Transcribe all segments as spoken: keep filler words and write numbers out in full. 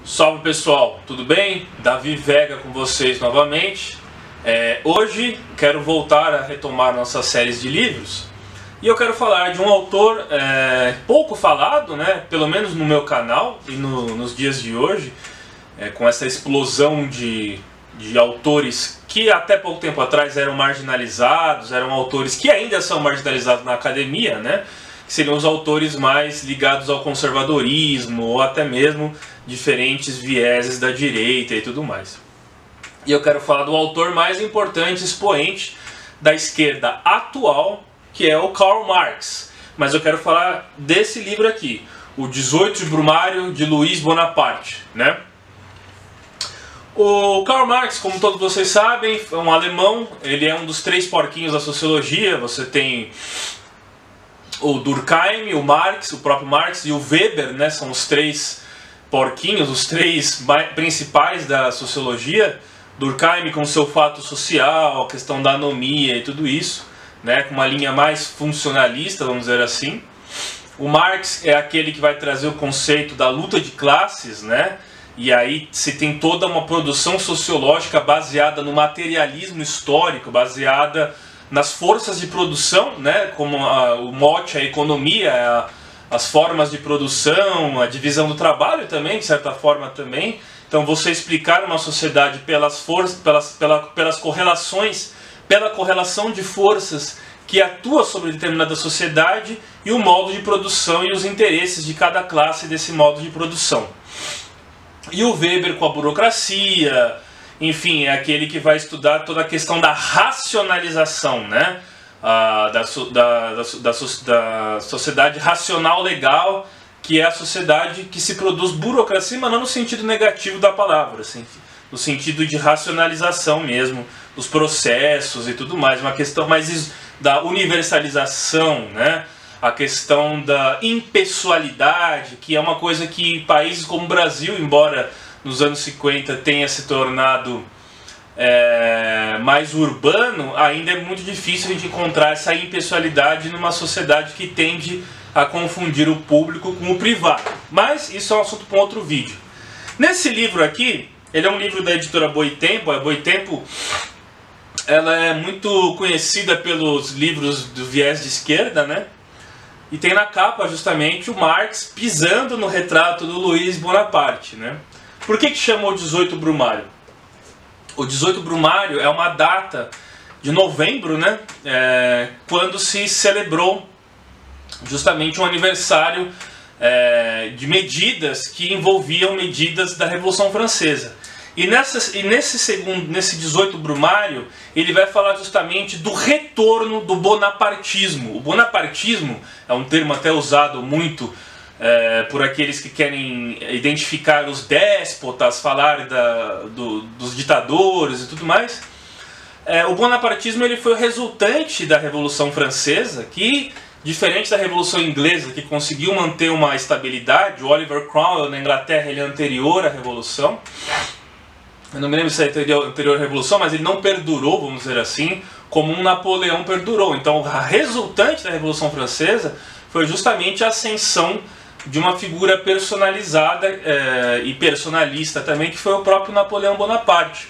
Salve pessoal, tudo bem? Davi Vega com vocês novamente. É, hoje quero voltar a retomar nossas séries de livros e eu quero falar de um autor é, pouco falado, né? Pelo menos no meu canal e no, nos dias de hoje, é, com essa explosão de, de autores que até pouco tempo atrás eram marginalizados, eram autores que ainda são marginalizados na academia, né? Que seriam os autores mais ligados ao conservadorismo ou até mesmo diferentes vieses da direita e tudo mais. E eu quero falar do autor mais importante, expoente da esquerda atual, que é o Karl Marx. Mas eu quero falar desse livro aqui, o dezoito de Brumário de Louis Bonaparte, né? O Karl Marx, como todos vocês sabem, é um alemão. Ele é um dos três porquinhos da sociologia. Você tem o Durkheim, o Marx, o próprio Marx e o Weber, né? São os três porquinhos, os três principais da sociologia. Durkheim com seu fato social, a questão da anomia e tudo isso, né? Com uma linha mais funcionalista, vamos dizer assim. O Marx é aquele que vai trazer o conceito da luta de classes, né? E aí se tem toda uma produção sociológica baseada no materialismo histórico, baseada nas forças de produção, né? Como a, o mote, a economia, a, as formas de produção, a divisão do trabalho também, de certa forma também. Então você explicar uma sociedade pelas forças, pelas, pela, pelas correlações, pela correlação de forças que atua sobre determinada sociedade e o modo de produção e os interesses de cada classe desse modo de produção. E o Weber com a burocracia, enfim, é aquele que vai estudar toda a questão da racionalização, né? Ah, da, da, da, da, da sociedade racional legal, que é a sociedade que se produz burocracia, mas não no sentido negativo da palavra, assim, no sentido de racionalização mesmo, dos processos e tudo mais, uma questão mais da universalização, né? A questão da impessoalidade, que é uma coisa que países como o Brasil, embora nos anos cinquenta tenha se tornado é, mais urbano, ainda é muito difícil a gente encontrar essa impessoalidade numa sociedade que tende a confundir o público com o privado. Mas isso é um assunto para um outro vídeo. Nesse livro aqui, ele é um livro da editora Boitempo. A Boitempo, ela é muito conhecida pelos livros do viés de esquerda, né? E tem na capa justamente o Marx pisando no retrato do Louis Bonaparte, né? Por que que chamou dezoito Brumário? O dezoito Brumário é uma data de novembro, né? É, quando se celebrou justamente um aniversário é, de medidas que envolviam medidas da Revolução Francesa. E, nessa, e nesse, segundo, nesse dezoito Brumário, ele vai falar justamente do retorno do bonapartismo. O bonapartismo é um termo até usado muito é, por aqueles que querem identificar os déspotas, falar da, do, dos ditadores e tudo mais. É, o bonapartismo ele foi o resultante da Revolução Francesa, que, diferente da Revolução Inglesa, que conseguiu manter uma estabilidade. O Oliver Cromwell na Inglaterra ele é anterior à Revolução. Eu não me lembro se é anterior, anterior à Revolução, mas ele não perdurou, vamos dizer assim, como um Napoleão perdurou. Então a resultante da Revolução Francesa foi justamente a ascensão de uma figura personalizada é, e personalista também, que foi o próprio Napoleão Bonaparte.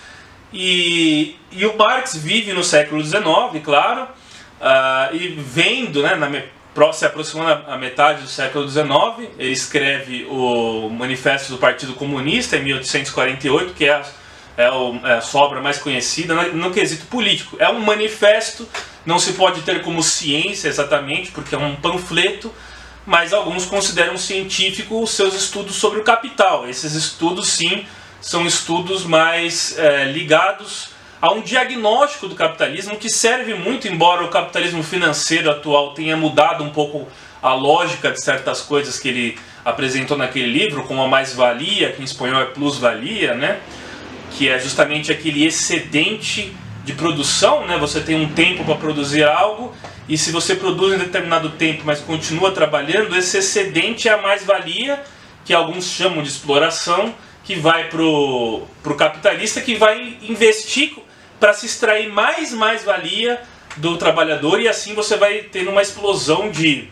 E, e o Marx vive no século dezenove, claro, uh, e vendo, né, na, se aproximando a metade do século dezenove, ele escreve o Manifesto do Partido Comunista em mil oitocentos e quarenta e oito, que é a, é o, é a sua obra mais conhecida no, no quesito político. É um manifesto, não se pode ter como ciência exatamente, porque é um panfleto, mas alguns consideram científico os seus estudos sobre o capital. Esses estudos, sim, são estudos mais é, ligados a um diagnóstico do capitalismo que serve muito, embora o capitalismo financeiro atual tenha mudado um pouco a lógica de certas coisas que ele apresentou naquele livro, como a mais-valia, que em espanhol é plus-valia, né? Que é justamente aquele excedente de produção, né? Você tem um tempo para produzir algo, e se você produz em determinado tempo, mas continua trabalhando, esse excedente é a mais-valia, que alguns chamam de exploração, que vai para o capitalista, que vai investir para se extrair mais mais-valia do trabalhador, e assim você vai tendo uma explosão de,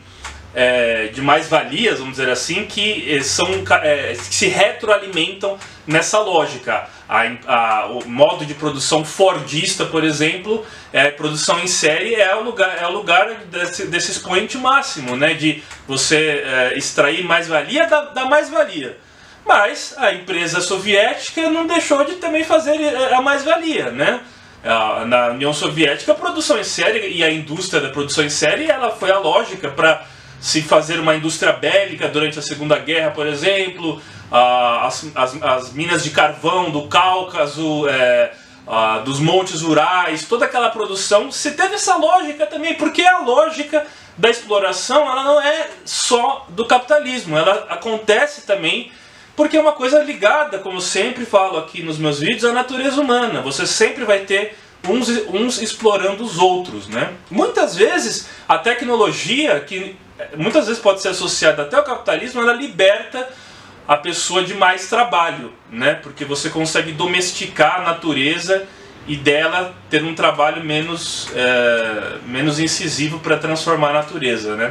é, de mais-valias, vamos dizer assim, que, são, é, que se retroalimentam nessa lógica. A, a, o modo de produção fordista, por exemplo, é, produção em série é o lugar, é o lugar desse, desse expoente máximo, né, de você é, extrair mais-valia da, da mais-valia. Mas a empresa soviética não deixou de também fazer a mais-valia, né? Na União Soviética, a produção em série e a indústria da produção em série, ela foi a lógica para se fazer uma indústria bélica durante a Segunda Guerra, por exemplo, as, as, as minas de carvão do Cáucaso, é, a, dos Montes Urais, toda aquela produção, se teve essa lógica também, porque a lógica da exploração, ela não é só do capitalismo, ela acontece também porque é uma coisa ligada, como sempre falo aqui nos meus vídeos, à natureza humana. Você sempre vai ter uns, uns explorando os outros, né? Muitas vezes a tecnologia, que muitas vezes pode ser associada até ao capitalismo, ela liberta a pessoa de mais trabalho, né? Porque você consegue domesticar a natureza e dela ter um trabalho menos, é, menos incisivo para transformar a natureza, né?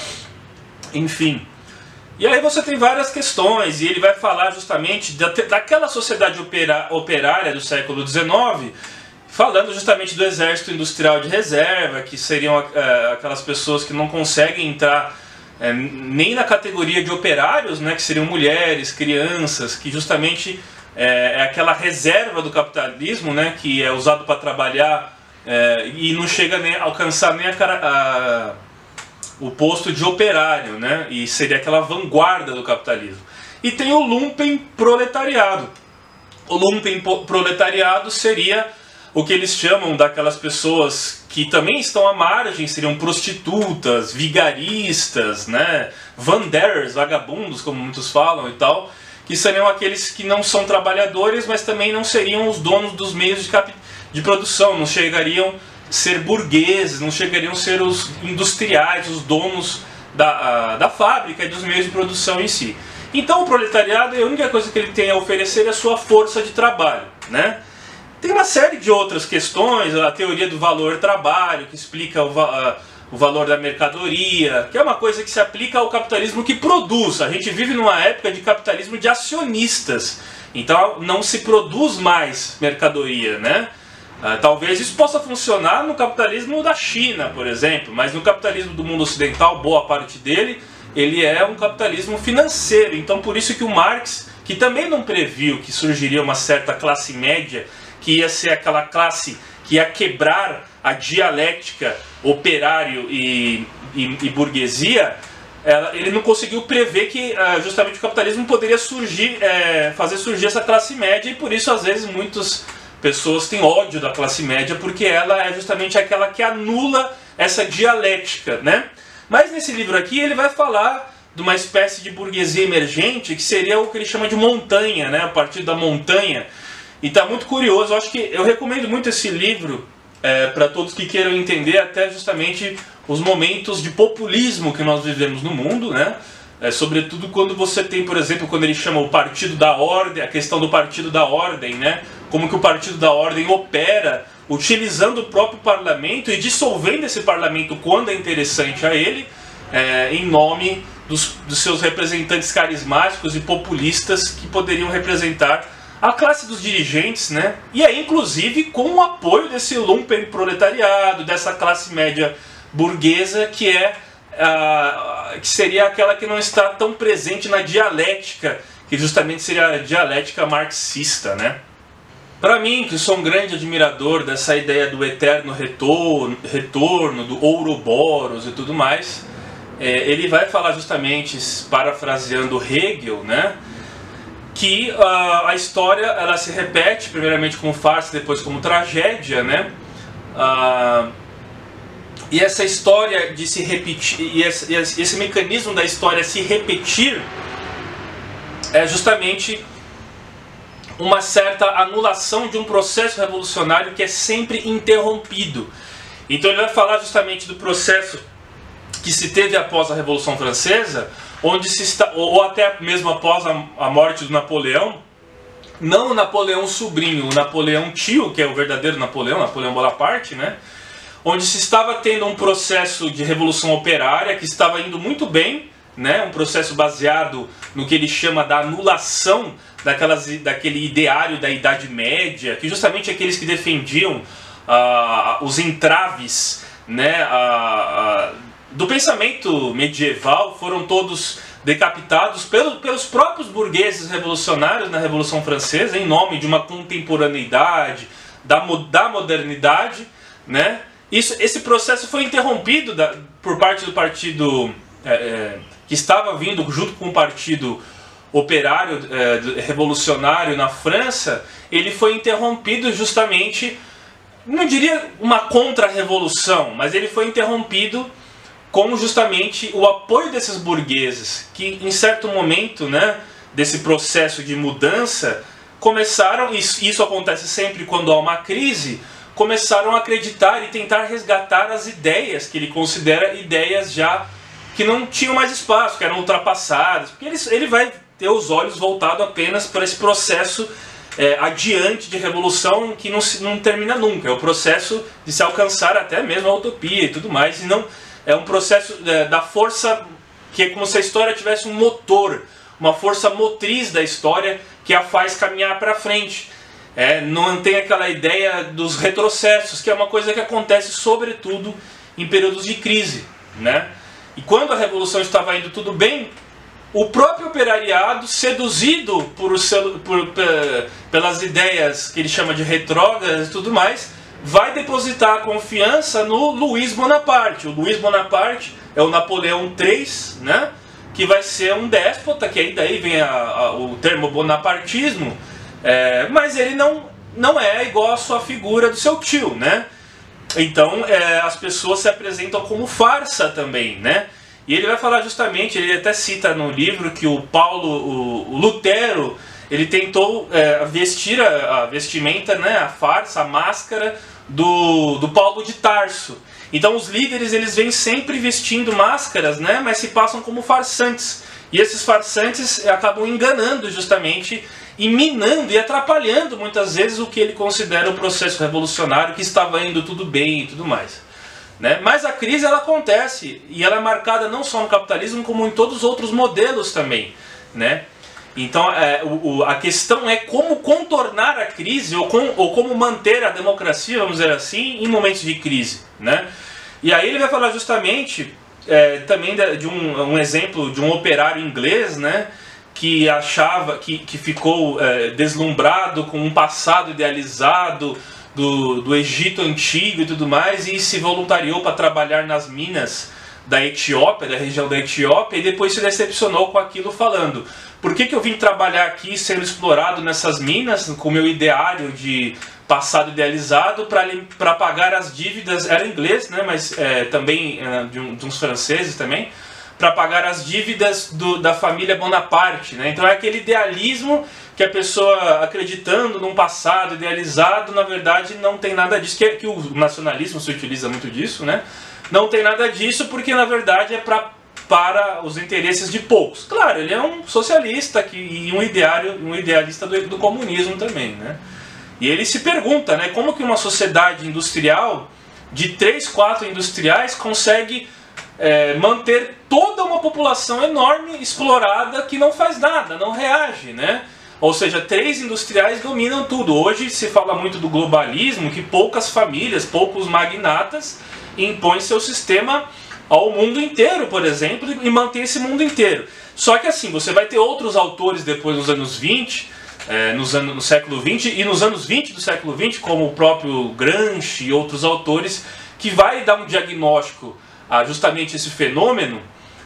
Enfim. E aí você tem várias questões, e ele vai falar justamente da, daquela sociedade opera, operária do século dezenove, falando justamente do exército industrial de reserva, que seriam é, aquelas pessoas que não conseguem entrar é, nem na categoria de operários, né, que seriam mulheres, crianças, que justamente é, é aquela reserva do capitalismo, né, que é usado para trabalhar é, e não chega nem a alcançar nem a... a o posto de operário, né? E seria aquela vanguarda do capitalismo. E tem o lumpen proletariado. O lumpen proletariado seria o que eles chamam daquelas pessoas que também estão à margem, seriam prostitutas, vigaristas, né? Vanders, vagabundos, como muitos falam e tal, que seriam aqueles que não são trabalhadores, mas também não seriam os donos dos meios de, cap... de produção, não chegariam ser burgueses, não chegariam a ser os industriais, os donos da, a, da fábrica e dos meios de produção em si. Então o proletariado, a única coisa que ele tem a oferecer é a sua força de trabalho, né? Tem uma série de outras questões, a teoria do valor-trabalho, que explica o, a, o valor da mercadoria, que é uma coisa que se aplica ao capitalismo que produz. A gente vive numa época de capitalismo de acionistas, então não se produz mais mercadoria, né? Uh, talvez isso possa funcionar no capitalismo da China, por exemplo, mas no capitalismo do mundo ocidental, boa parte dele, ele é um capitalismo financeiro. Então por isso que o Marx, que também não previu que surgiria uma certa classe média, que ia ser aquela classe que ia quebrar a dialética operário e, e, e burguesia, ela, ele não conseguiu prever que uh, justamente o capitalismo poderia surgir, é, fazer surgir essa classe média, e por isso às vezes muitos pessoas têm ódio da classe média, porque ela é justamente aquela que anula essa dialética, né? Mas nesse livro aqui ele vai falar de uma espécie de burguesia emergente, que seria o que ele chama de montanha, né? A partir da montanha. E tá muito curioso, eu acho que eu recomendo muito esse livro é, para todos que queiram entender até justamente os momentos de populismo que nós vivemos no mundo, né? É, sobretudo quando você tem, por exemplo, quando ele chama o Partido da Ordem, a questão do Partido da Ordem, né? Como que o Partido da Ordem opera utilizando o próprio parlamento e dissolvendo esse parlamento quando é interessante a ele, é, em nome dos, dos seus representantes carismáticos e populistas que poderiam representar a classe dos dirigentes, né? E aí, inclusive, com o apoio desse lumpen proletariado, dessa classe média burguesa que é a, que seria aquela que não está tão presente na dialética, que justamente seria a dialética marxista, né? Para mim, que sou um grande admirador dessa ideia do eterno retorno, retorno do Ouroboros e tudo mais, é, ele vai falar justamente, parafraseando Hegel, né, que uh, a história ela se repete, primeiramente como farsa, depois como tragédia, né? Uh, e essa história de se repetir, e esse, e esse mecanismo da história se repetir é justamente uma certa anulação de um processo revolucionário que é sempre interrompido. Então ele vai falar justamente do processo que se teve após a Revolução Francesa, onde se está, ou até mesmo após a, a morte do Napoleão, não o Napoleão sobrinho, o Napoleão tio, que é o verdadeiro Napoleão, Napoleão Bonaparte, né? onde se estava tendo um processo de revolução operária que estava indo muito bem, né? Um processo baseado no que ele chama da anulação daquelas, daquele ideário da Idade Média, que justamente aqueles que defendiam ah, os entraves, né, ah, ah, do pensamento medieval foram todos decapitados pelo, pelos próprios burgueses revolucionários na Revolução Francesa, em nome de uma contemporaneidade, da, da modernidade, né? Isso, esse processo foi interrompido da, por parte do partido é, é, que estava vindo junto com o partido operário é, revolucionário na França. Ele foi interrompido justamente, não diria uma contra-revolução, mas ele foi interrompido com justamente o apoio desses burgueses, que em certo momento, né, desse processo de mudança, começaram, isso, isso acontece sempre quando há uma crise, começaram a acreditar e tentar resgatar as ideias que ele considera ideias já que não tinham mais espaço, que eram ultrapassadas, porque ele, ele vai ter os olhos voltados apenas para esse processo é, adiante de revolução que não, se, não termina nunca, é o processo de se alcançar até mesmo a utopia e tudo mais, e não é um processo é, da força, que é como se a história tivesse um motor, uma força motriz da história que a faz caminhar para frente. É, não tem aquela ideia dos retrocessos, que é uma coisa que acontece sobretudo em períodos de crise, né? E quando a revolução estava indo tudo bem, o próprio operariado, seduzido por o seu, por, pelas ideias que ele chama de retrógradas e tudo mais, vai depositar a confiança no Luiz Bonaparte. O Luiz Bonaparte é o Napoleão terceiro, né? Que vai ser um déspota, que aí daí vem a, a, o termo bonapartismo, é, mas ele não, não é igual à sua figura do seu tio, né? Então é, as pessoas se apresentam como farsa também, né? E ele vai falar justamente, ele até cita no livro que o Paulo, o, o Lutero, ele tentou é, vestir a, a vestimenta, né, a farsa, a máscara do, do Paulo de Tarso. Então os líderes, eles vêm sempre vestindo máscaras, né, mas se passam como farsantes. E esses farsantes acabam enganando justamente e minando e atrapalhando muitas vezes o que ele considera o processo revolucionário, que estava indo tudo bem e tudo mais. Né? Mas a crise, ela acontece, e ela é marcada não só no capitalismo, como em todos os outros modelos também. Né? Então é, o, o, a questão é como contornar a crise, ou, com, ou como manter a democracia, vamos dizer assim, em momentos de crise. Né? E aí ele vai falar justamente é, também de, de um, um exemplo de um operário inglês, né, que achava, que, que ficou é, deslumbrado com um passado idealizado do, do Egito Antigo e tudo mais, e se voluntariou para trabalhar nas minas da Etiópia, da região da Etiópia, e depois se decepcionou com aquilo, falando: por que que eu vim trabalhar aqui sendo explorado nessas minas, com o meu ideário de passado idealizado, para pagar as dívidas, era inglês, né, mas é, também é, de, um, de uns franceses também, para pagar as dívidas do, da família Bonaparte, né? Então é aquele idealismo que a pessoa, acreditando num passado idealizado, na verdade não tem nada disso, que, que o nacionalismo se utiliza muito disso, né? Não tem nada disso porque na verdade é pra, para os interesses de poucos. Claro, ele é um socialista que, e um, ideário, um idealista do, do comunismo também, né? E ele se pergunta, né, como que uma sociedade industrial, de três, quatro industriais, consegue é, manter toda uma população enorme, explorada, que não faz nada, não reage, né? Ou seja, três industriais dominam tudo. Hoje se fala muito do globalismo, que poucas famílias, poucos magnatas impõem seu sistema ao mundo inteiro, por exemplo, e mantém esse mundo inteiro. Só que assim, você vai ter outros autores depois nos anos vinte, é, nos anos, no século vinte, e nos anos vinte do século vinte, como o próprio Gramsci e outros autores, que vai dar um diagnóstico a justamente esse fenômeno,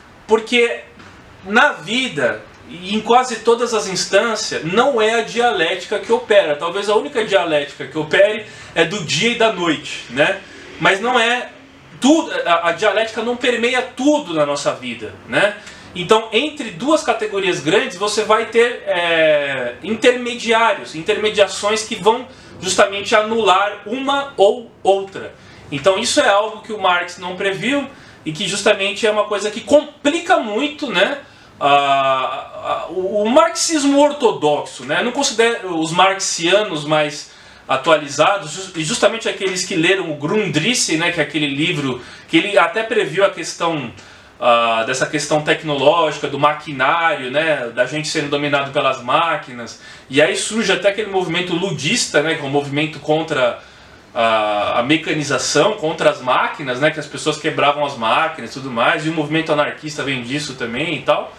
porque na vida, e em quase todas as instâncias, não é a dialética que opera. Talvez a única dialética que opere é do dia e da noite, né? Mas não é tudo, a, a dialética não permeia tudo na nossa vida, né? Então, entre duas categorias grandes, você vai ter é, intermediários, intermediações que vão justamente anular uma ou outra. Então, isso é algo que o Marx não previu e que justamente é uma coisa que complica muito, né, a, a, o, o marxismo ortodoxo, né? Eu não considero os marxianos mais atualizados, e justamente aqueles que leram o Grundrisse, né, que é aquele livro que ele até previu a questão uh, dessa questão tecnológica, do maquinário, né, da gente sendo dominado pelas máquinas, e aí surge até aquele movimento ludista, né, que é um movimento contra a, a mecanização, contra as máquinas, né, que as pessoas quebravam as máquinas e tudo mais, e o movimento anarquista vem disso também e tal.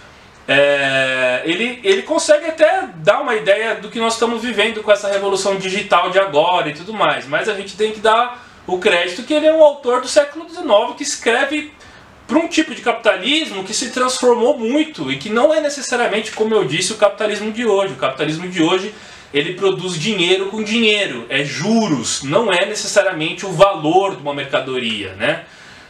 É, ele, ele consegue até dar uma ideia do que nós estamos vivendo com essa revolução digital de agora e tudo mais, mas a gente tem que dar o crédito que ele é um autor do século dezenove que escreve para um tipo de capitalismo que se transformou muito e que não é necessariamente, como eu disse, o capitalismo de hoje. O capitalismo de hoje, ele produz dinheiro com dinheiro, é juros, não é necessariamente o valor de uma mercadoria, né?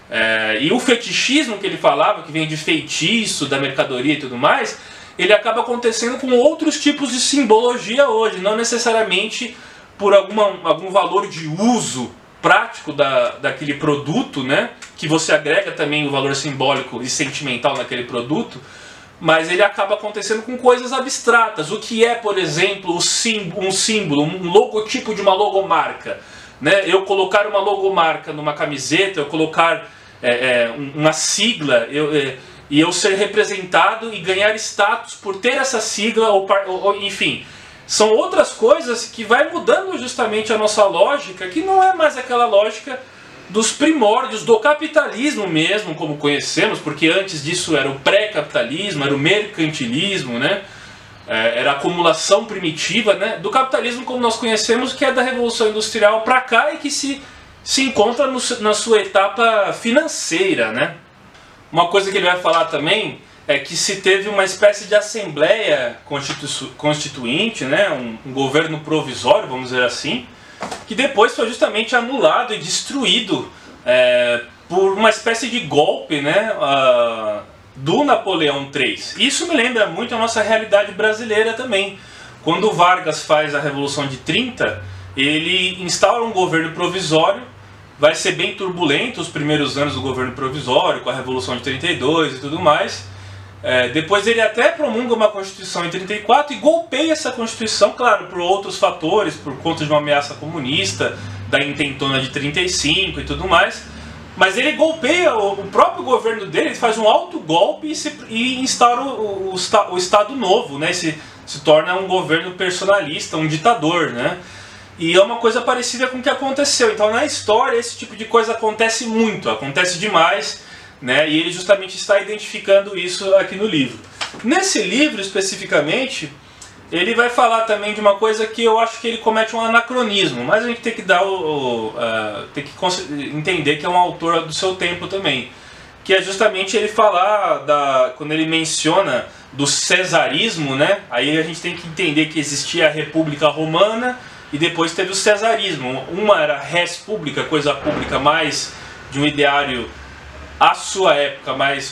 É, e o fetichismo que ele falava, que vem de feitiço, da mercadoria e tudo mais, ele acaba acontecendo com outros tipos de simbologia hoje, não necessariamente por alguma, algum valor de uso prático da, daquele produto, né, que você agrega também o valor simbólico e sentimental naquele produto, mas ele acaba acontecendo com coisas abstratas. O que é, por exemplo, um símbolo, um logotipo de uma logomarca, né? Eu colocar uma logomarca numa camiseta, eu colocar É, é, uma sigla eu, é, e eu ser representado e ganhar status por ter essa sigla, ou, ou, enfim, são outras coisas que vai mudando justamente a nossa lógica, que não é mais aquela lógica dos primórdios do capitalismo mesmo, como conhecemos, porque antes disso era o pré-capitalismo, era o mercantilismo, né? É, era a acumulação primitiva, né? Do capitalismo como nós conhecemos, que é da Revolução Industrial para cá e que se se encontra no, na sua etapa financeira, né? Uma coisa que ele vai falar também é que se teve uma espécie de assembleia constitu, constituinte, né? um, um governo provisório, vamos dizer assim, que depois foi justamente anulado e destruído é, por uma espécie de golpe, né? Uh, do Napoleão terceiro. Isso me lembra muito a nossa realidade brasileira também. Quando o Vargas faz a Revolução de trinta, ele instaura um governo provisório. Vai ser bem turbulento os primeiros anos do governo provisório, com a Revolução de trinta e dois e tudo mais. É, depois ele até promulga uma Constituição em trinta e quatro e golpeia essa Constituição, claro, por outros fatores, por conta de uma ameaça comunista, da intentona de trinta e cinco e tudo mais. Mas ele golpeia o, o próprio governo dele, ele faz um autogolpe e, se, e instaura o, o, o Estado Novo, né? Se, se torna um governo personalista, um ditador, né? E é uma coisa parecida com o que aconteceu. Então na história esse tipo de coisa acontece muito, acontece demais, né? E ele justamente está identificando isso aqui no livro. Nesse livro especificamente, ele vai falar também de uma coisa que eu acho que ele comete um anacronismo, mas a gente tem que dar o, o uh, tem que entender que é um autor do seu tempo também, que é justamente ele falar da, quando ele menciona do cesarismo, né? Aí a gente tem que entender que existia a República Romana e depois teve o cesarismo. Uma era res pública, coisa pública, mais de um ideário à sua época mais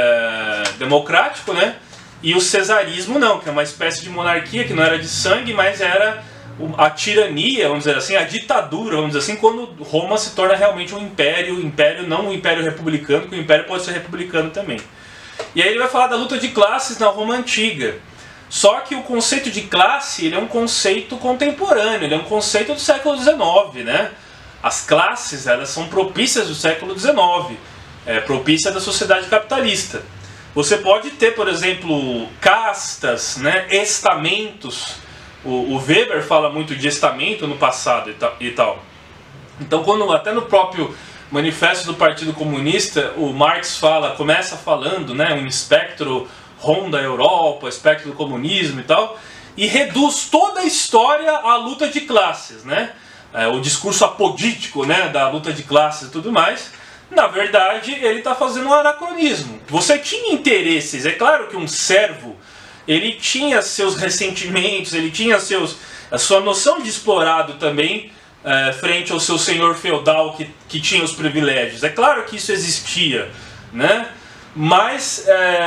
é, democrático, né? E o cesarismo não, que é uma espécie de monarquia que não era de sangue, mas era a tirania, vamos dizer assim, a ditadura, vamos dizer assim, quando Roma se torna realmente um império, império não um império republicano, porque o império pode ser republicano também. E aí ele vai falar da luta de classes na Roma Antiga. Só que o conceito de classe, ele é um conceito contemporâneo, ele é um conceito do século dezenove, né? As classes, elas são propícias do século dezenove, é, propícia da sociedade capitalista. Você pode ter, por exemplo, castas, né? Estamentos. O, o Weber fala muito de estamento no passado e, ta, e tal. Então, quando até no próprio Manifesto do Partido Comunista, o Marx fala, começa falando, né? Um espectro ronda a Europa, espectro do comunismo e tal, e reduz toda a história à luta de classes, né? É, o discurso apodítico, né, da luta de classes e tudo mais. Na verdade, ele está fazendo um anacronismo. Você tinha interesses, é claro que um servo, ele tinha seus ressentimentos, ele tinha seus, a sua noção de explorado também, é, frente ao seu senhor feudal que, que tinha os privilégios. É claro que isso existia, né? Mas...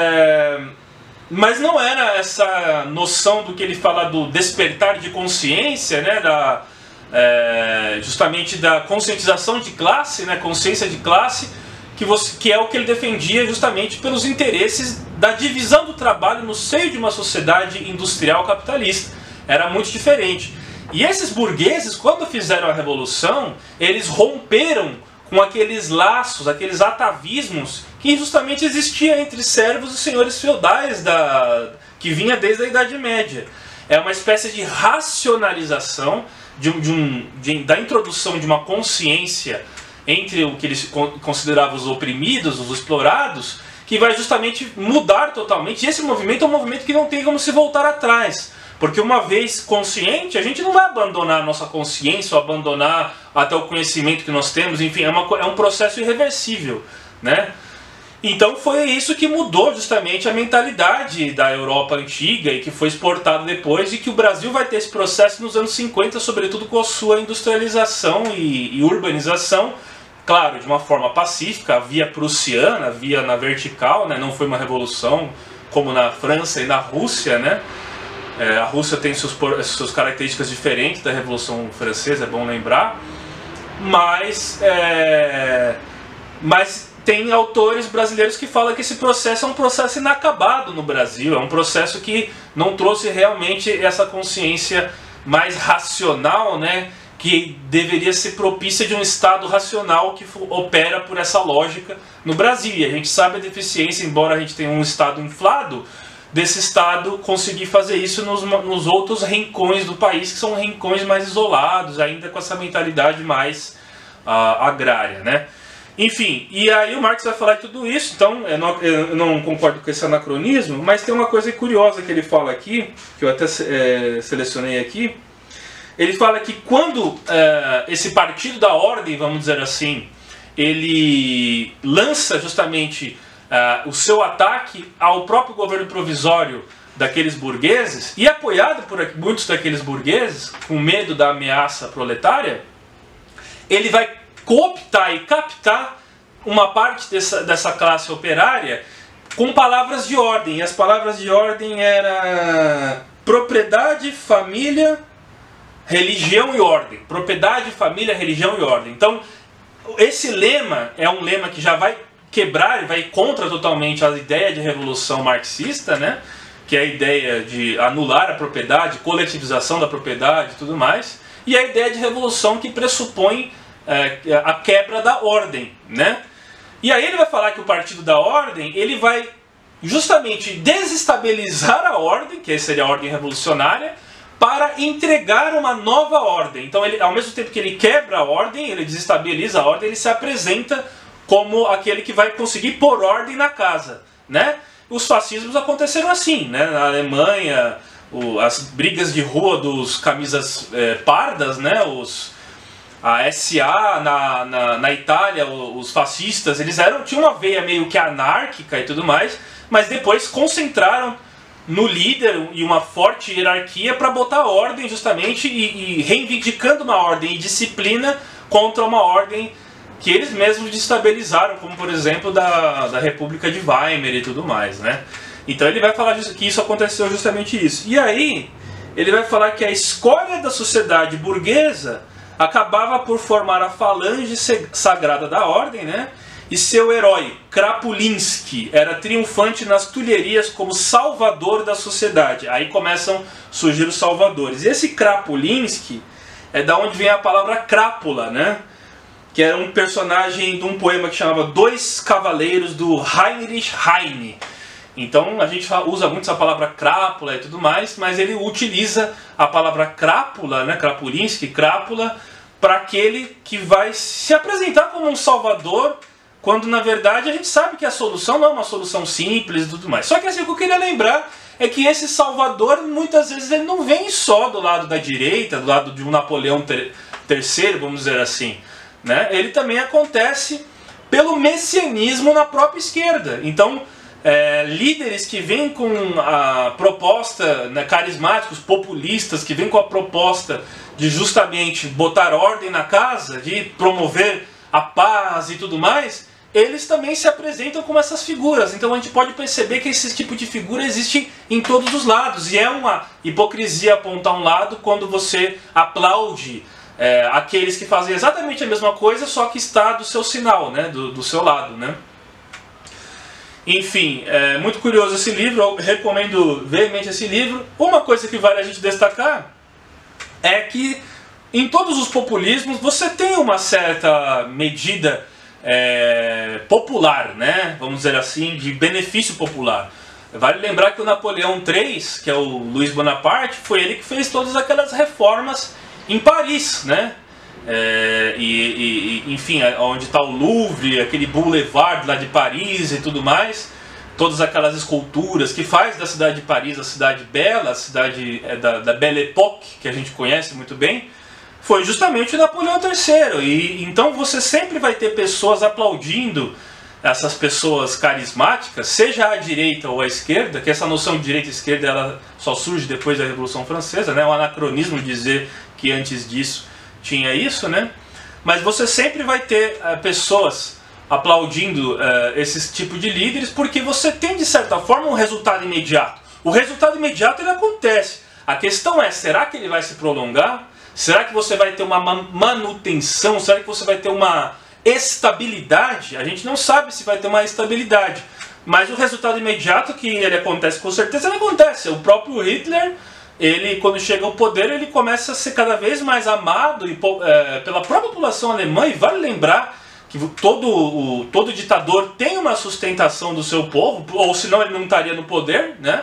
É, Mas não era essa noção do que ele fala do despertar de consciência, né, da, é, justamente da conscientização de classe, né, consciência de classe, que, você, que é o que ele defendia justamente pelos interesses da divisão do trabalho no seio de uma sociedade industrial capitalista. Era muito diferente. E esses burgueses, quando fizeram a revolução, eles romperam com aqueles laços, aqueles atavismos que justamente existia entre servos e senhores feudais da, que vinha desde a Idade Média. É uma espécie de racionalização de, de um, de, da introdução de uma consciência entre o que eles consideravam os oprimidos, os explorados, que vai justamente mudar totalmente. E esse movimento é um movimento que não tem como se voltar atrás. Porque uma vez consciente, a gente não vai abandonar a nossa consciência ou abandonar até o conhecimento que nós temos, enfim, é, uma, é um processo irreversível, né? Então foi isso que mudou justamente a mentalidade da Europa antiga e que foi exportado depois, e que o Brasil vai ter esse processo nos anos cinquenta, sobretudo com a sua industrialização e, e urbanização, claro, de uma forma pacífica, via prussiana, via na vertical, né? Não foi uma revolução como na França e na Rússia, né? É, a Rússia tem suas, suas características diferentes da Revolução Francesa, é bom lembrar, mas, é, mas tem autores brasileiros que falam que esse processo é um processo inacabado no Brasil, é um processo que não trouxe realmente essa consciência mais racional, né, que deveria ser propícia de um Estado racional que opera por essa lógica no Brasil. E a gente sabe a deficiência, embora a gente tenha um Estado inflado, desse Estado conseguir fazer isso nos, nos outros rincões do país, que são rincões mais isolados, ainda com essa mentalidade mais uh, agrária, né? Enfim, e aí o Marx vai falar de tudo isso, então eu não, eu não concordo com esse anacronismo, mas tem uma coisa curiosa que ele fala aqui, que eu até é, selecionei aqui. Ele fala que quando é, esse partido da ordem, vamos dizer assim, ele lança justamente Uh, o seu ataque ao próprio governo provisório daqueles burgueses, e apoiado por muitos daqueles burgueses, com medo da ameaça proletária, ele vai cooptar e captar uma parte dessa, dessa classe operária com palavras de ordem. E as palavras de ordem eram propriedade, família, religião e ordem. Propriedade, família, religião e ordem. Então, esse lema é um lema que já vai quebrar e vai contra totalmente a ideia de revolução marxista, né? Que é a ideia de anular a propriedade, coletivização da propriedade e tudo mais, e a ideia de revolução que pressupõe é, a quebra da ordem, né? E aí ele vai falar que o partido da ordem, ele vai justamente desestabilizar a ordem, que seria a ordem revolucionária, para entregar uma nova ordem. Então, ele, ao mesmo tempo que ele quebra a ordem, ele desestabiliza a ordem, ele se apresenta como aquele que vai conseguir pôr ordem na casa, né? Os fascismos aconteceram assim, né? Na Alemanha, o, as brigas de rua dos camisas é, pardas, né? Os, a S A na, na, na Itália, os fascistas, eles eram, tinham uma veia meio que anárquica e tudo mais, mas depois concentraram no líder e uma forte hierarquia para botar ordem justamente e, e reivindicando uma ordem e disciplina contra uma ordem que eles mesmos destabilizaram, como por exemplo da, da República de Weimar e tudo mais, né? Então ele vai falar que isso aconteceu justamente isso. E aí ele vai falar que a escória da sociedade burguesa acabava por formar a falange sagrada da ordem, né? E seu herói, Krapulinski, era triunfante nas tulherias como salvador da sociedade. Aí começam a surgir os salvadores. E esse Krapulinski é da onde vem a palavra crápula, né? Que era um personagem de um poema que chamava Dois Cavaleiros, do Heinrich Heine. Então a gente usa muito essa palavra crápula e tudo mais, mas ele utiliza a palavra crápula, né, Krapulinski, crápula, para aquele que vai se apresentar como um salvador, quando na verdade a gente sabe que a solução não é uma solução simples e tudo mais. Só que assim, o que eu queria lembrar é que esse salvador, muitas vezes, ele não vem só do lado da direita, do lado de um Napoleão terceiro, vamos dizer assim. Né? Ele também acontece pelo messianismo na própria esquerda. Então, é, líderes que vêm com a proposta, né, carismáticos, populistas, que vêm com a proposta de justamente botar ordem na casa, de promover a paz e tudo mais, eles também se apresentam como essas figuras. Então a gente pode perceber que esse tipo de figura existe em todos os lados. E é uma hipocrisia apontar um lado quando você aplaude É, aqueles que fazem exatamente a mesma coisa, só que está do seu sinal, né? do, do seu lado. Né? Enfim, é muito curioso esse livro, eu recomendo veemente esse livro. Uma coisa que vale a gente destacar é que em todos os populismos você tem uma certa medida é, popular, né? Vamos dizer assim, de benefício popular. Vale lembrar que o Napoleão terceiro, que é o Luiz Bonaparte, foi ele que fez todas aquelas reformas em Paris, né? É, e, e, enfim, onde está o Louvre, aquele boulevard lá de Paris e tudo mais, todas aquelas esculturas que faz da cidade de Paris a cidade bela, a cidade é, da, da Belle Époque, que a gente conhece muito bem, foi justamente o Napoleão terceiro. E então você sempre vai ter pessoas aplaudindo essas pessoas carismáticas, seja à direita ou à esquerda, que essa noção de direita e esquerda ela só surge depois da Revolução Francesa, né? É um anacronismo dizer que antes disso tinha isso, né? Mas você sempre vai ter uh, pessoas aplaudindo uh, esse tipo de líderes, porque você tem, de certa forma, um resultado imediato. O resultado imediato ele acontece. A questão é, será que ele vai se prolongar? Será que você vai ter uma manutenção? Será que você vai ter uma estabilidade? A gente não sabe se vai ter uma estabilidade. Mas o resultado imediato que ele acontece, com certeza ele acontece. O próprio Hitler, ele, quando chega ao poder, ele começa a ser cada vez mais amado e, é, pela própria população alemã. E vale lembrar que todo, o, todo ditador tem uma sustentação do seu povo, ou senão ele não estaria no poder, né?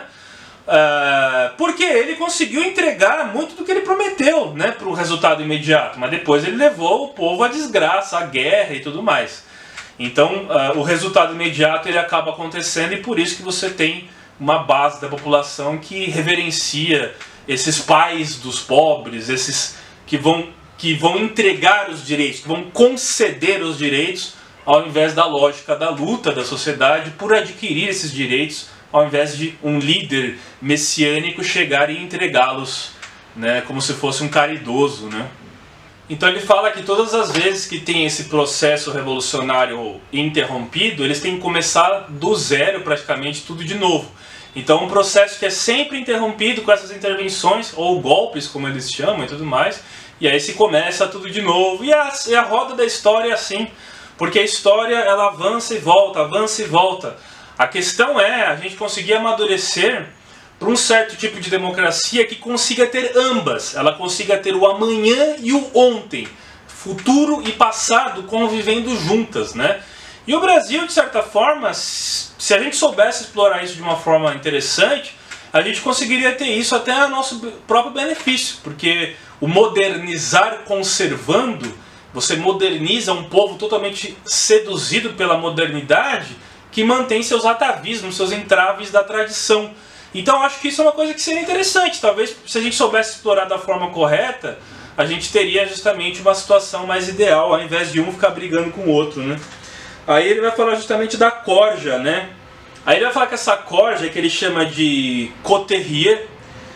Uh, porque ele conseguiu entregar muito do que ele prometeu, né, para o resultado imediato, mas depois ele levou o povo à desgraça, à guerra e tudo mais. Então uh, o resultado imediato ele acaba acontecendo, e por isso que você tem uma base da população que reverencia esses pais dos pobres, esses que vão, que vão entregar os direitos, que vão conceder os direitos, ao invés da lógica da luta da sociedade por adquirir esses direitos, ao invés de um líder messiânico chegar e entregá-los, né, como se fosse um caridoso, né? Então ele fala que todas as vezes que tem esse processo revolucionário interrompido, eles têm que começar do zero praticamente tudo de novo. Então um processo que é sempre interrompido com essas intervenções, ou golpes como eles chamam e tudo mais, e aí se começa tudo de novo. E a, e a roda da história é assim, porque a história ela avança e volta, avança e volta. A questão é a gente conseguir amadurecer para um certo tipo de democracia que consiga ter ambas. Ela consiga ter o amanhã e o ontem, futuro e passado convivendo juntas, né? E o Brasil, de certa forma, se a gente soubesse explorar isso de uma forma interessante, a gente conseguiria ter isso até a nosso próprio benefício, porque o modernizar conservando, você moderniza um povo totalmente seduzido pela modernidade, que mantém seus atavismos, seus entraves da tradição. Então eu acho que isso é uma coisa que seria interessante. Talvez se a gente soubesse explorar da forma correta, a gente teria justamente uma situação mais ideal, ao invés de um ficar brigando com o outro, né? Aí ele vai falar justamente da corja, né? Aí ele vai falar que essa corja, que ele chama de coterrier,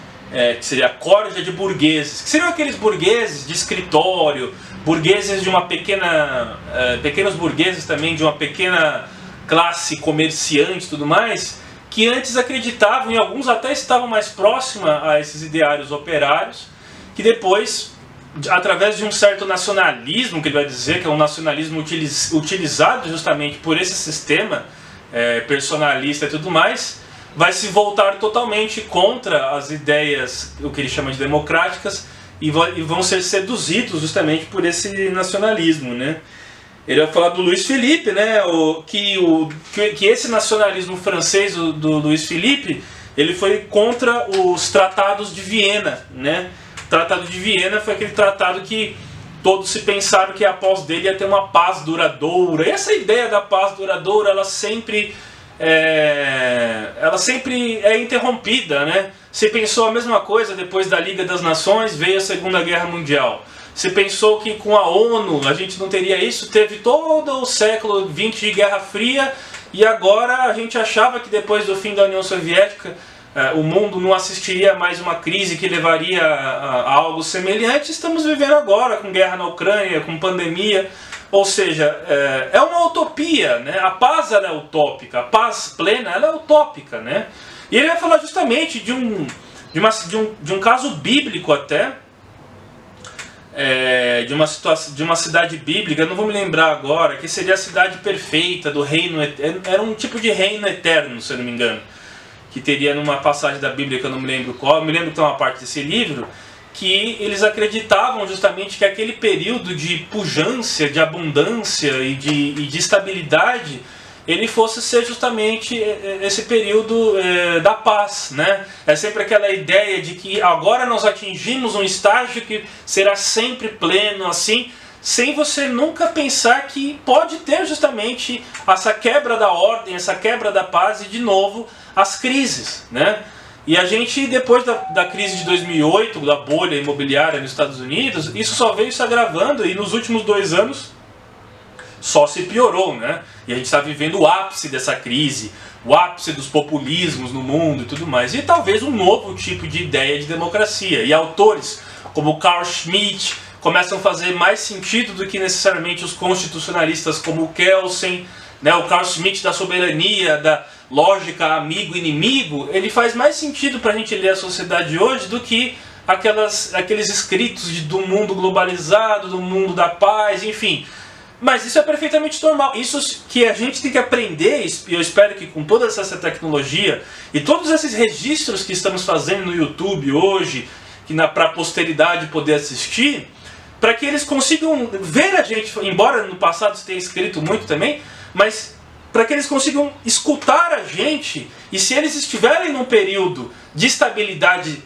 é, que seria a corja de burgueses, que seriam aqueles burgueses de escritório, burgueses de uma pequena... É, pequenos burgueses também de uma pequena classe comerciante e tudo mais, que antes acreditavam, e alguns até estavam mais próximos a esses ideários operários, que depois, através de um certo nacionalismo, que ele vai dizer que é um nacionalismo utiliz, utilizado justamente por esse sistema é, personalista e tudo mais, vai se voltar totalmente contra as ideias, o que ele chama de democráticas, e, vai, e vão ser seduzidos justamente por esse nacionalismo, né? Ele vai falar do Luiz Felipe, né, o, que, o, que, que esse nacionalismo francês do, do Luiz Felipe, ele foi contra os tratados de Viena, né? O Tratado de Viena foi aquele tratado que todos se pensaram que após dele ia ter uma paz duradoura. E essa ideia da paz duradoura, ela sempre é, ela sempre é interrompida, né? Se pensou a mesma coisa depois da Liga das Nações, veio a Segunda Guerra Mundial. Você pensou que com a ONU a gente não teria isso? Teve todo o século vinte de Guerra Fria, e agora a gente achava que depois do fim da União Soviética eh, o mundo não assistiria a mais uma crise que levaria a, a algo semelhante. Estamos vivendo agora com guerra na Ucrânia, com pandemia. Ou seja, é, é uma utopia, né? A paz ela é utópica, a paz plena ela é utópica, né? E ele vai falar justamente de um, de uma, de um, de um caso bíblico até, É, de, uma situação, de uma cidade bíblica, eu não vou me lembrar agora, que seria a cidade perfeita do reino, era um tipo de reino eterno, se eu não me engano, que teria numa passagem da Bíblia que eu não me lembro qual, eu me lembro que tem uma parte desse livro, que eles acreditavam justamente que aquele período de pujança, de abundância e de, e de estabilidade, ele fosse ser justamente esse período é, da paz, né? É sempre aquela ideia de que agora nós atingimos um estágio que será sempre pleno, assim, sem você nunca pensar que pode ter justamente essa quebra da ordem, essa quebra da paz e, de novo, as crises, né? E a gente, depois da, da crise de dois mil e oito, da bolha imobiliária nos Estados Unidos, isso só veio se agravando e nos últimos dois anos só se piorou, né? E a gente está vivendo o ápice dessa crise, o ápice dos populismos no mundo e tudo mais. E talvez um novo tipo de ideia de democracia. E autores como Carl Schmitt começam a fazer mais sentido do que necessariamente os constitucionalistas como o Kelsen, né? O Carl Schmitt da soberania, da lógica amigo-inimigo. Ele faz mais sentido para a gente ler a sociedade de hoje do que aquelas, aqueles escritos de, do mundo globalizado, do mundo da paz, enfim. Mas isso é perfeitamente normal. Isso que a gente tem que aprender, e eu espero que com toda essa tecnologia e todos esses registros que estamos fazendo no YouTube hoje, que para a posteridade poder assistir, para que eles consigam ver a gente, embora no passado se tenha escrito muito também, mas para que eles consigam escutar a gente, e se eles estiverem num período de estabilidade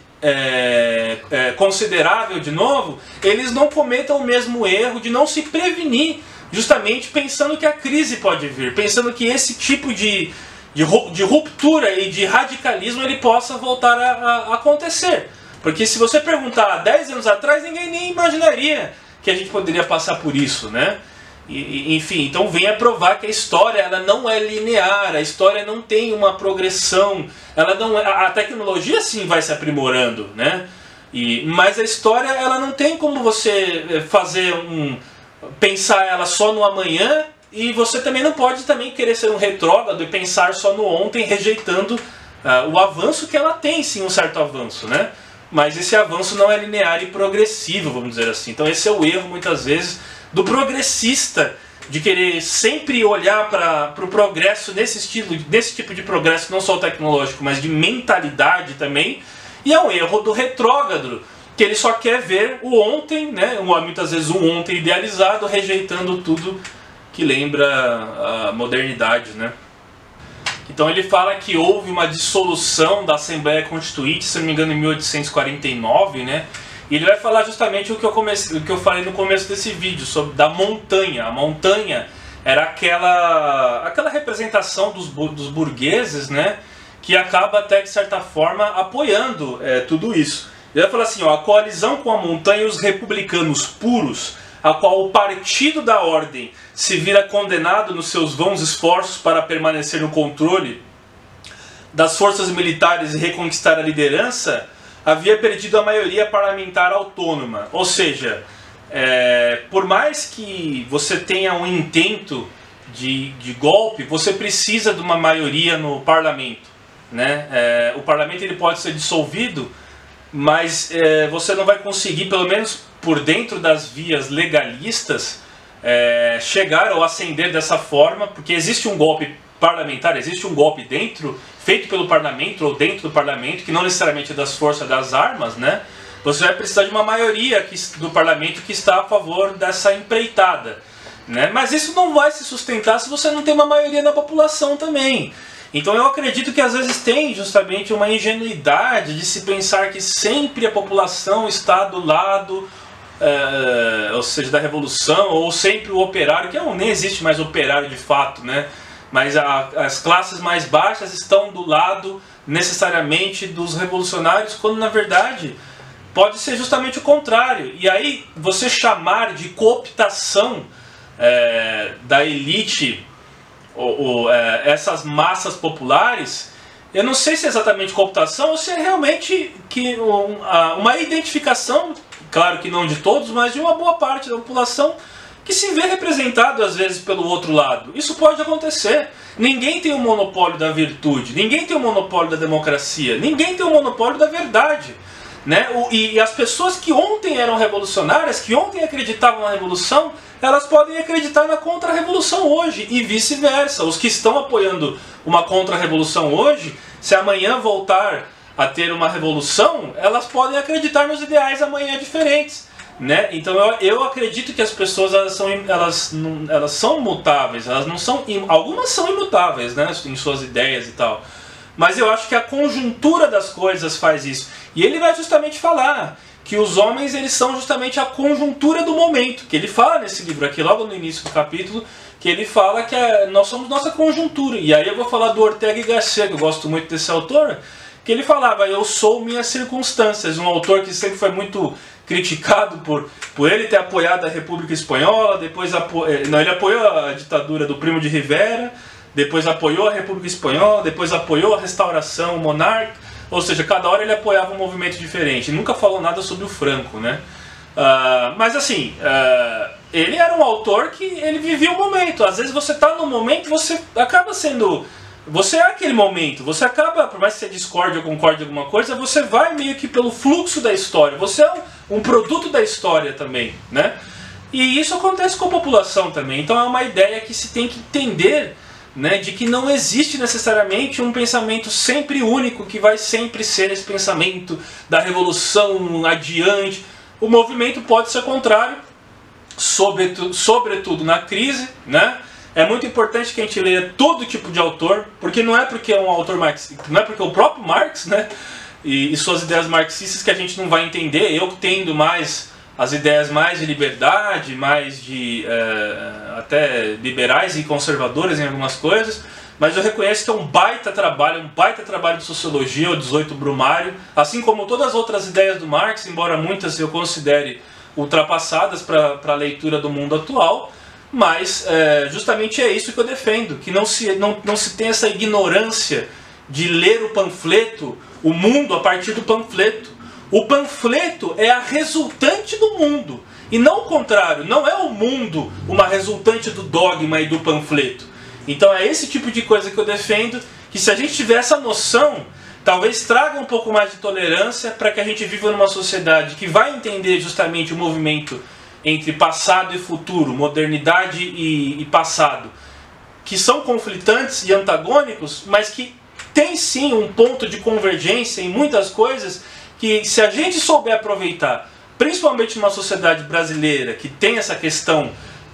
é, é, considerável de novo, eles não cometam o mesmo erro de não se prevenir, justamente pensando que a crise pode vir, pensando que esse tipo de, de, de ruptura e de radicalismo ele possa voltar a, a acontecer. Porque se você perguntar há dez anos atrás, ninguém nem imaginaria que a gente poderia passar por isso, né? E, enfim, então vem a provar que a história ela não é linear, a história não tem uma progressão, ela não é, a tecnologia sim vai se aprimorando, né? E, mas a história ela não tem como você fazer um... pensar ela só no amanhã, e você também não pode também querer ser um retrógrado e pensar só no ontem, rejeitando uh, o avanço que ela tem, sim, um certo avanço, né? Mas esse avanço não é linear e progressivo, vamos dizer assim. Então esse é o erro, muitas vezes, do progressista, de querer sempre olhar para o pro progresso nesse estilo, nesse tipo de progresso, não só tecnológico, mas de mentalidade também, e é um erro do retrógrado, que ele só quer ver o ontem, né? Muitas vezes um ontem idealizado, rejeitando tudo que lembra a modernidade, né? Então ele fala que houve uma dissolução da Assembleia Constituinte, se não me engano em mil oitocentos e quarenta e nove, né? E ele vai falar justamente o que eu, comecei, o que eu falei no começo desse vídeo, sobre da montanha. A montanha era aquela, aquela representação dos, dos burgueses, né? Que acaba até de certa forma apoiando é, tudo isso. Ele vai falar assim, ó, a coalizão com a montanha e os republicanos puros, a qual o partido da ordem se vira condenado nos seus vãos esforços para permanecer no controle das forças militares e reconquistar a liderança, havia perdido a maioria parlamentar autônoma. Ou seja, é, por mais que você tenha um intento de, de golpe, você precisa de uma maioria no parlamento, né? É, o parlamento ele pode ser dissolvido, mas é, você não vai conseguir, pelo menos por dentro das vias legalistas, é, chegar ou ascender dessa forma, porque existe um golpe parlamentar, existe um golpe dentro, feito pelo parlamento ou dentro do parlamento, que não necessariamente é das forças das armas, né? Você vai precisar de uma maioria que, do parlamento que está a favor dessa empreitada, né? Mas isso não vai se sustentar se você não tem uma maioria da população também. Então eu acredito que às vezes tem justamente uma ingenuidade de se pensar que sempre a população está do lado, é, ou seja, da revolução, ou sempre o operário, que não, nem existe mais operário de fato, né? Mas a, as classes mais baixas estão do lado necessariamente dos revolucionários, quando na verdade pode ser justamente o contrário. E aí você chamar de cooptação é, da elite, ou, ou, é, essas massas populares, eu não sei se é exatamente cooptação ou se é realmente que um, uma identificação, claro que não de todos, mas de uma boa parte da população que se vê representado às vezes pelo outro lado. Isso pode acontecer. Ninguém tem o monopólio da virtude, ninguém tem o monopólio da democracia, ninguém tem o monopólio da verdade, né? E, e as pessoas que ontem eram revolucionárias, que ontem acreditavam na revolução, elas podem acreditar na contra-revolução hoje e vice-versa. Os que estão apoiando uma contra-revolução hoje, se amanhã voltar a ter uma revolução, elas podem acreditar nos ideais amanhã diferentes, né? Então eu, eu acredito que as pessoas elas são, elas, não, elas são mutáveis, elas não são, algumas são imutáveis, né, em suas ideias e tal, mas eu acho que a conjuntura das coisas faz isso. E ele vai justamente falar que os homens eles são justamente a conjuntura do momento, que ele fala nesse livro aqui, logo no início do capítulo, que ele fala que é, nós somos nossa conjuntura. E aí eu vou falar do Ortega y Gasset, que eu gosto muito desse autor, que ele falava, eu sou minhas circunstâncias, um autor que sempre foi muito criticado por, por ele ter apoiado a República Espanhola, depois apo... não, ele apoiou a ditadura do Primo de Rivera, depois apoiou a República Espanhola, depois apoiou a restauração monárquica, ou seja, cada hora ele apoiava um movimento diferente, nunca falou nada sobre o Franco, né? Uh, mas assim, uh, ele era um autor que ele vivia o momento, às vezes você está no momento, você acaba sendo... Você é aquele momento, você acaba, por mais que você discorde ou concorde em alguma coisa, você vai meio que pelo fluxo da história, você é um, um produto da história também, né? E isso acontece com a população também, então é uma ideia que se tem que entender, né, de que não existe necessariamente um pensamento sempre único, que vai sempre ser esse pensamento da revolução adiante. O movimento pode ser contrário, sobretudo, sobretudo na crise, né? É muito importante que a gente leia todo tipo de autor, porque não é porque é um autor marxista, não é porque é o próprio Marx, né, e, e suas ideias marxistas que a gente não vai entender. Eu tendo mais as ideias mais de liberdade, mais de é, até liberais e conservadoras em algumas coisas, mas eu reconheço que é um baita trabalho, um baita trabalho de sociologia, o dezoito Brumário, assim como todas as outras ideias do Marx, embora muitas eu considere ultrapassadas para a leitura do mundo atual. Mas é, justamente é isso que eu defendo, que não se, não, não se tem essa ignorância de ler o panfleto, o mundo a partir do panfleto. O panfleto é a resultante do mundo, e não o contrário, não é o mundo uma resultante do dogma e do panfleto. Então é esse tipo de coisa que eu defendo, que se a gente tiver essa noção, talvez traga um pouco mais de tolerância para que a gente viva numa sociedade que vai entender justamente o movimento entre passado e futuro, modernidade e, e passado, que são conflitantes e antagônicos, mas que tem sim um ponto de convergência em muitas coisas que, se a gente souber aproveitar, principalmente numa sociedade brasileira que tem essa questão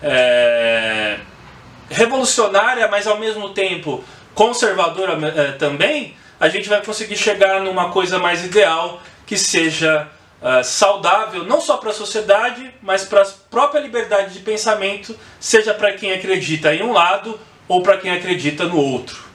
é, revolucionária, mas ao mesmo tempo conservadora é, também, a gente vai conseguir chegar numa coisa mais ideal, que seja Uh, saudável, não só para a sociedade, mas para a própria liberdade de pensamento, seja para quem acredita em um lado ou para quem acredita no outro.